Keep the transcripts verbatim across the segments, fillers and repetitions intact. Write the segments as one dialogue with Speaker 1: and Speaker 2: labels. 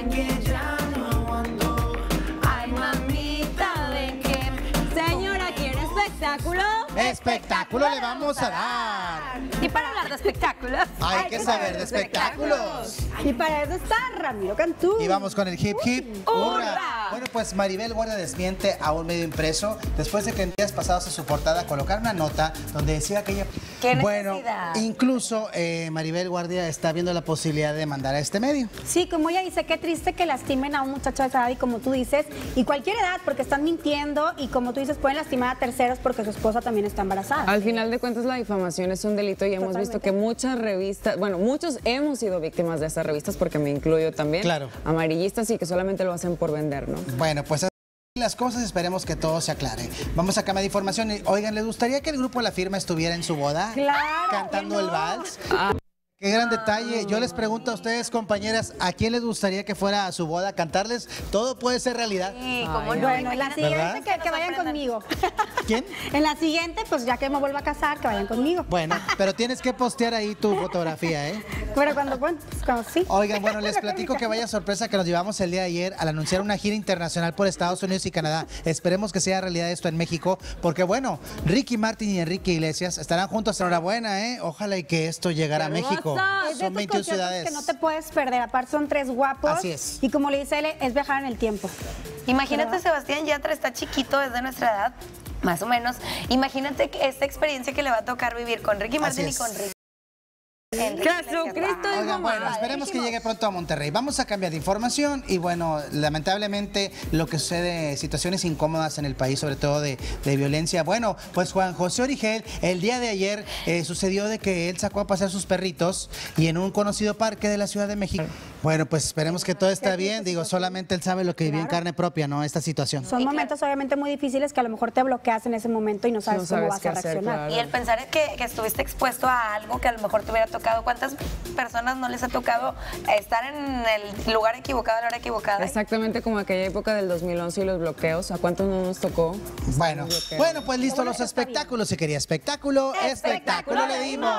Speaker 1: que ya no aguanto. Ay, mamita, ven que...
Speaker 2: Señora, ¿quiere espectáculo?
Speaker 3: ¡Espectáculo le vamos a dar!
Speaker 2: Y para hablar de espectáculos,
Speaker 3: Hay que saber de espectáculos.
Speaker 2: Y para eso está Ramiro Cantú.
Speaker 3: Y vamos con el hip hip.
Speaker 2: ¡Hurra!
Speaker 3: ¡Hurra! Bueno, pues Maribel Guardia desmiente a un medio impreso después de que en días pasados en su portada colocar una nota donde decía que ella...
Speaker 4: ¿Qué
Speaker 3: bueno,
Speaker 4: necesidad?
Speaker 3: incluso eh, Maribel Guardia está viendo la posibilidad de mandar a este medio.
Speaker 2: Sí, como ella dice, qué triste que lastimen a un muchacho de esa edad y como tú dices, y cualquier edad porque están mintiendo y como tú dices, pueden lastimar a terceros porque su esposa también está embarazada.
Speaker 5: Al final de cuentas la difamación es un delito y hemos
Speaker 2: Totalmente.
Speaker 5: visto que muchas revistas, bueno, muchos hemos sido víctimas de estas revistas porque me incluyo también.
Speaker 3: Claro.
Speaker 5: Amarillistas y que solamente lo hacen por vender, ¿no?
Speaker 3: Bueno, pues así las cosas, esperemos que todo se aclare. Vamos a cambiar de información. Oigan, ¿les gustaría que el grupo La Firma estuviera en su boda?
Speaker 2: Claro,
Speaker 3: Cantando
Speaker 2: que
Speaker 3: el
Speaker 2: no.
Speaker 3: vals. Qué gran detalle. Yo les pregunto a ustedes, compañeras, ¿a quién les gustaría que fuera a su boda a cantarles? Todo puede ser realidad.
Speaker 4: Sí, como no.
Speaker 2: Bueno, en la siguiente
Speaker 3: ¿Verdad?
Speaker 2: que, que vayan conmigo.
Speaker 3: ¿Quién?
Speaker 2: En la siguiente, pues ya que me vuelva a casar, que vayan conmigo.
Speaker 3: Bueno, pero tienes que postear ahí tu fotografía, ¿eh?
Speaker 2: Pero cuando, bueno, pues, cuando sí.
Speaker 3: Oigan, bueno, les platico que vaya sorpresa que nos llevamos el día de ayer al anunciar una gira internacional por Estados Unidos y Canadá. Esperemos que sea realidad esto en México, porque bueno, Ricky Martin y Enrique Iglesias estarán juntos. Enhorabuena, ¿eh? Ojalá y que esto llegara a México.
Speaker 2: Es de
Speaker 3: Son
Speaker 2: esos
Speaker 3: veintiún
Speaker 2: conciertos
Speaker 3: ciudades.
Speaker 2: que no te puedes perder. Aparte son tres guapos.
Speaker 3: Así es.
Speaker 2: Y como le dice él, es viajar en el tiempo.
Speaker 4: Imagínate, Sebastián Yatra está chiquito, es de nuestra edad, más o menos. Imagínate que esta experiencia que le va a tocar vivir con Ricky Martin y
Speaker 3: es.
Speaker 4: con Ricky. Enrique
Speaker 5: Jesucristo
Speaker 4: Iglesias.
Speaker 5: es
Speaker 3: Oigan,
Speaker 5: mamá.
Speaker 3: bueno, esperemos que llegue pronto a Monterrey. Vamos a cambiar de información y bueno, lamentablemente lo que sucede, situaciones incómodas en el país, sobre todo de, de violencia. Bueno, pues Juan José Origel, el día de ayer eh, sucedió de que él sacó a pasear sus perritos y en un conocido parque de la Ciudad de México. Bueno, pues esperemos que todo está bien. Digo, solamente él sabe lo que vivió en carne propia, ¿no? Esta situación.
Speaker 2: Son momentos obviamente muy difíciles que a lo mejor te bloqueas en ese momento y no sabes,
Speaker 5: No
Speaker 2: cómo
Speaker 5: sabes
Speaker 2: vas
Speaker 5: qué
Speaker 2: a
Speaker 5: hacer,
Speaker 2: reaccionar.
Speaker 5: claro.
Speaker 4: Y el pensar que, que estuviste expuesto a algo que a lo mejor te hubiera tocado. ¿Cuántas personas no les ha tocado estar en el lugar equivocado a la hora equivocada?
Speaker 5: Exactamente como aquella época del dos mil once y los bloqueos. ¿A cuántos no nos tocó?
Speaker 3: Bueno,
Speaker 5: bloqueados.
Speaker 3: bueno, pues listo
Speaker 2: bueno,
Speaker 3: los
Speaker 2: eso está bien.
Speaker 3: espectáculos. Si quería espectáculo, espectáculo le dimos.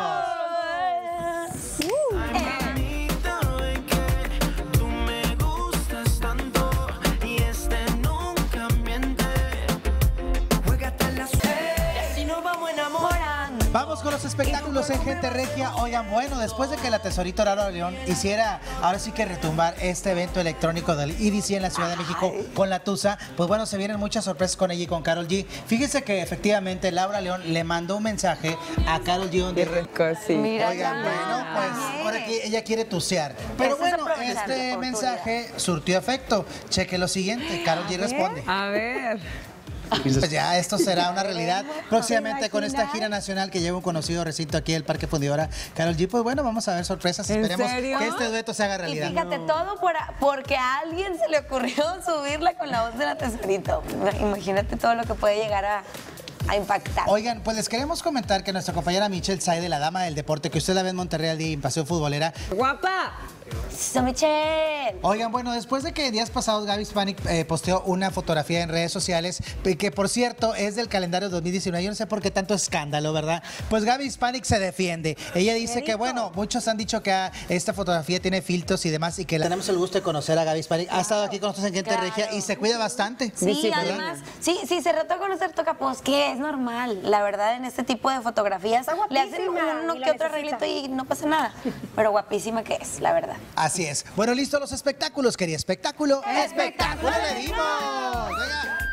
Speaker 1: Mamita, ven que tú me gustas tanto y este nunca miente. Juégate a la suerte y así nos vamos enamorando.
Speaker 3: Vamos con los espectáculos en Gente Regia. Oigan, bueno, después de que la tesorito Laura León hiciera, ahora sí que retumbar este evento electrónico del E D C en la Ciudad de México con la Tusa, pues bueno, se vienen muchas sorpresas con ella y con Karol G. Fíjese que efectivamente Laura León le mandó un mensaje a Karol G donde...
Speaker 5: Qué rico, sí.
Speaker 4: Mira,
Speaker 3: Oigan,
Speaker 4: ya.
Speaker 3: bueno, pues ahora que ella quiere tucear. Pero
Speaker 4: Eso es
Speaker 3: bueno,
Speaker 4: aprovechar
Speaker 3: este
Speaker 4: la
Speaker 3: mensaje surtió efecto. Cheque lo siguiente, Karol G responde.
Speaker 5: A ver.
Speaker 3: Pues ya esto será una realidad próximamente
Speaker 2: ¿Te
Speaker 3: con esta
Speaker 2: imaginas?
Speaker 3: gira nacional que lleva un conocido recinto aquí el Parque Fundidora Karol G. Pues bueno, vamos a ver sorpresas.
Speaker 5: ¿En
Speaker 3: Esperemos
Speaker 5: serio?
Speaker 3: que este dueto se haga
Speaker 4: Y
Speaker 3: realidad.
Speaker 4: fíjate, todo por a- porque a alguien se le ocurrió subirla con la voz de la tesorito. Imagínate todo lo que puede llegar a, a impactar.
Speaker 3: Oigan, pues les queremos comentar que nuestra compañera Michelle Saide, la dama del deporte, que usted la ve en Monterrey al día en Paseo Futbolera.
Speaker 5: ¡Guapa!
Speaker 4: So, Michelle.
Speaker 3: Oigan, bueno, después de que días pasados Gaby Spanik eh, posteó una fotografía en redes sociales, eh, que por cierto es del calendario dos mil diecinueve, yo no sé por qué tanto escándalo, ¿verdad? Pues Gaby Spanik se defiende. Ella dice que, bueno, muchos han dicho que ah, esta fotografía tiene filtros y demás y que la... tenemos el gusto de conocer a Gaby Spanik. Ha estado aquí con nosotros en Gente
Speaker 4: Claro.
Speaker 3: Regia y se cuida bastante.
Speaker 4: Sí,
Speaker 5: Sí,
Speaker 4: además, sí, sí, se retó a conocer Tocapos, que es normal, la verdad, en este tipo de fotografías.
Speaker 2: Está
Speaker 4: Le hacen
Speaker 2: guapísima,
Speaker 4: uno
Speaker 2: y
Speaker 4: que
Speaker 2: la
Speaker 4: otro
Speaker 2: necesita.
Speaker 4: arreglito y no pasa nada. Pero guapísima que es, la verdad.
Speaker 3: Así es. Bueno, listo los espectáculos. Quería espectáculo. ¡Espectáculo le dimos! Venga.